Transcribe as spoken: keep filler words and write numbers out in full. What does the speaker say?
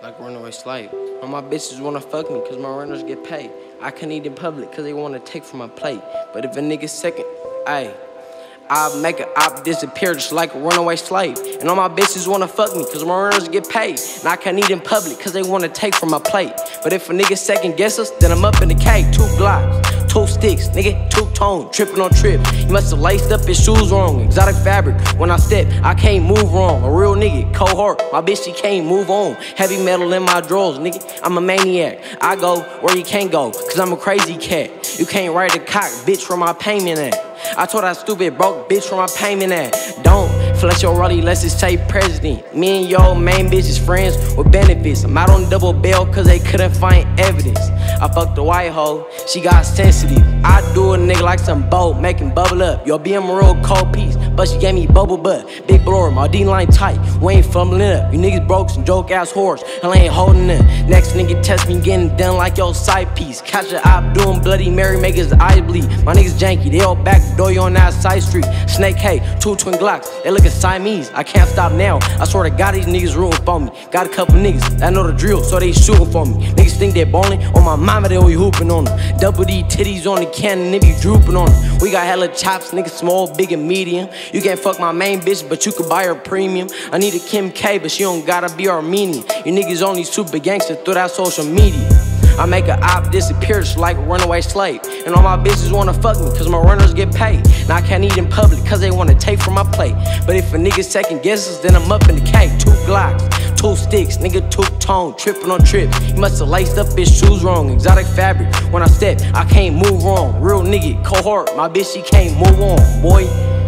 like runaway slave. All my bitches wanna fuck me cause my runners get paid. I can't eat in public cause they wanna take from my plate. But if a nigga second, ayy, I'll make a op disappear just like a runaway slave. And all my bitches wanna fuck me cause my runners get paid. And I can't eat in public cause they wanna take from my plate. But if a nigga second guess us, then I'm up in the cake. Two Glocks, two sticks, nigga, two tone, tripping on trip. He must have laced up his shoes wrong. Exotic fabric, when I step, I can't move wrong. A real nigga, cold heart, my bitch, she can't move on. Heavy metal in my drawers, nigga, I'm a maniac. I go where you can't go, cause I'm a crazy cat. You can't write a cock, bitch, where my payment at? I told that stupid broke bitch where my payment at. Don't flex your rollie unless it say president. Me and your main bitch is friends with benefits. I'm out on double bail cause they couldn't find evidence. I fucked the white hoe, she got sensitive. I do a nigga like some boat, making bubble up. Yo, be a real cold piece, but she gave me bubble butt. Big blower, my D line tight, we ain't fumbling up. You niggas broke some joke ass horse, hell ain't holding it. Next nigga test me getting done like your side piece. Catch a op doing Bloody Mary, make his eyes bleed. My niggas janky, they all back door you on that side street. Snake K, two twin Glocks, they lookin' Siamese. I can't stop now, I swear to God these niggas rooting for me. Got a couple niggas that know the drill, so they shooting for me. Niggas think they ballin', on my mama they always hooping on them. Double D titties on the cannon, they be drooping on them. We got hella chops, niggas small, big and medium. You can't fuck my main bitch, but you could buy her premium. I need a Kim K, but she don't gotta be Armenian. You niggas only super gangster through that social media. I make a op disappear just like a runaway slave. And all my bitches wanna fuck me cause my runners get paid. And I can't eat in public cause they wanna take from my plate. But if a nigga second guesses, then I'm up in the cake. Two Glocks, two sticks, nigga two tone, tripping on trip. He must have laced up his shoes wrong. Exotic fabric, when I step, I can't move wrong. Real nigga, cohort, my bitch she can't move on, boy.